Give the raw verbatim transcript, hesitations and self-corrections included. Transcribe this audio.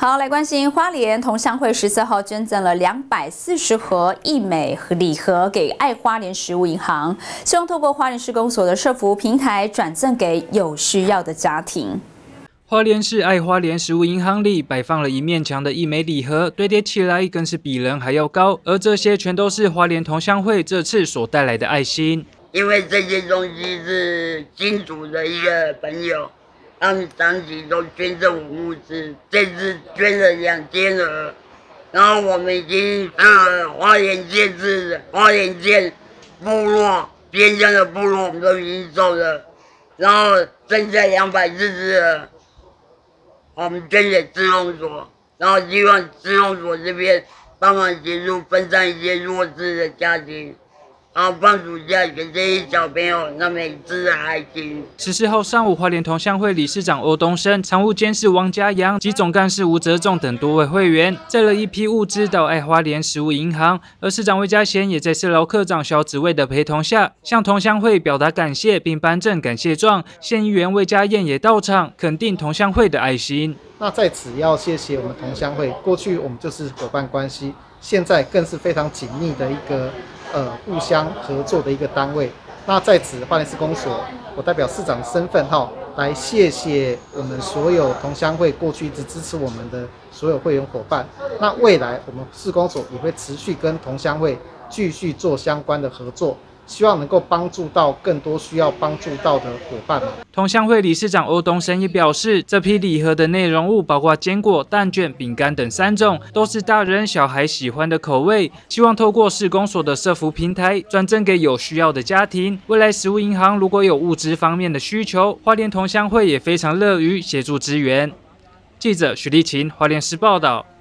好，来关心花莲同乡会十四号捐赠了两百四十盒益美礼盒给爱花莲食物银行，希望透过花莲市公所的社福平台转赠给有需要的家庭。 花莲市爱花莲食物银行里摆放了一面墙的益美礼盒，堆叠起来更是比人还要高，而这些全都是花莲同乡会这次所带来的爱心。 因为这些东西是金主的一个朋友，他们长期都捐赠我物资，这次捐了两千盒，然后我们已经呃花莲县市花莲县部落边疆的部落我们都已经走了，然后剩下两百四十盒。 我们捐给志工所，然后希望志工所这边帮忙协助分散一些弱势的家庭，然后放暑假给这些小朋友那么一次的爱心。 十四号上午，花莲同乡会理事长欧东升、常务监事王家阳及总干事吴泽仲等多位会员载了一批物资到爱花莲食物银行，而市长魏家贤也在社劳科长萧子蔚的陪同下，向同乡会表达感谢，并颁证感谢状。县议员魏家燕也到场，肯定同乡会的爱心。 那在此要谢谢我们同乡会，过去我们就是伙伴关系，现在更是非常紧密的一个呃互相合作的一个单位。那在此花莲市公所，我代表市长身份哈，来谢谢我们所有同乡会过去一直支持我们的所有会员伙伴。那未来我们市公所也会持续跟同乡会继续做相关的合作。 希望能够帮助到更多需要帮助到的伙伴们。 同乡会理事长欧东升也表示，这批礼盒的内容物包括坚果、蛋卷、饼干等三种，都是大人小孩喜欢的口味。希望透过市公所的社福平台转赠给有需要的家庭。未来食物银行如果有物资方面的需求，花莲同乡会也非常乐于协助支援。记者许立琴，花莲市报道。